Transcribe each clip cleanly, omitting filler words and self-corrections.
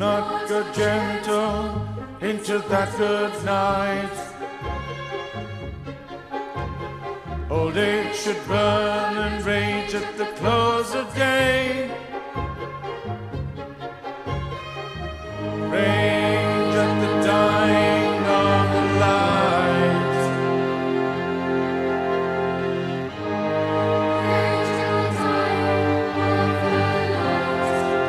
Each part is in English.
not go gentle into that good night. Old age should burn and rage at the close of day. Rage at the dying of the light. Rage at the dying of the light.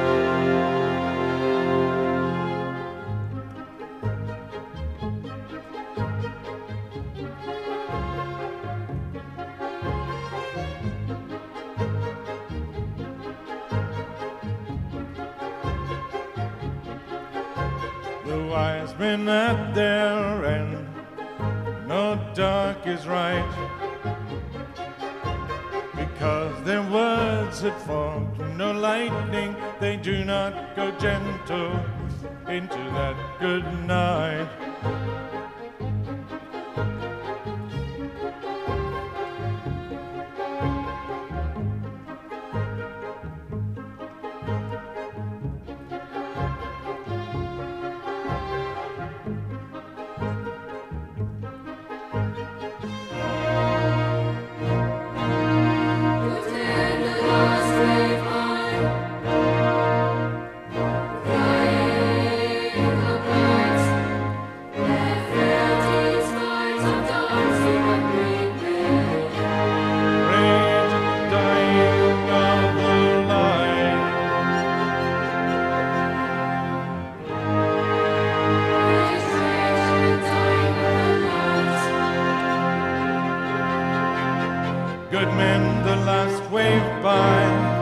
The wise men at their end, no dark is right, because their words had formed no lightning. They do not go gentle into that good night. Good men the last wave by,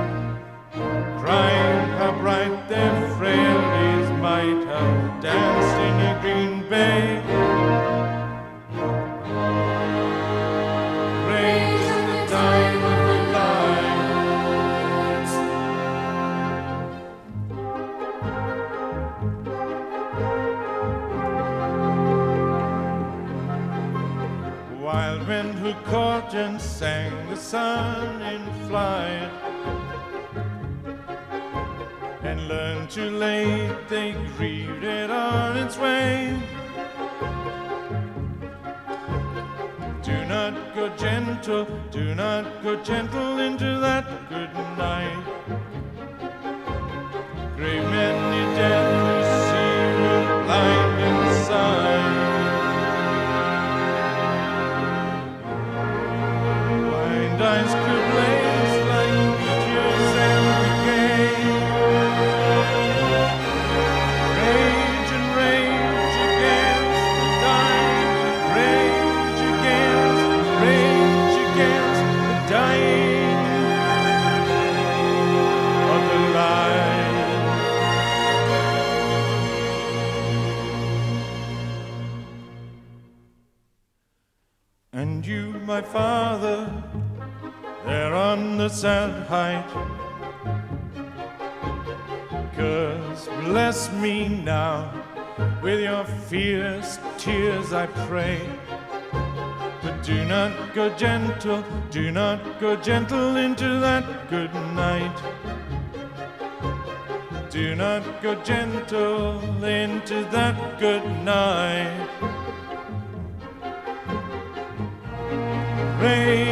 crying how bright their frailties might have danced in a green bay. Rage at the time of the light. Wild men who caught and sang the sun in flight, and learned too late they grieved it on its way. Do not go gentle, do not go gentle into that good night. Grave men you dead who see you blind inside. Eyes could blaze like meteors and decay. Rage and rage against the dying. Rage against the dying of the light. And you, my father, there on the sad height, curse bless me now with your fierce tears, I pray. But do not go gentle, do not go gentle into that good night. Do not go gentle into that good night. Rain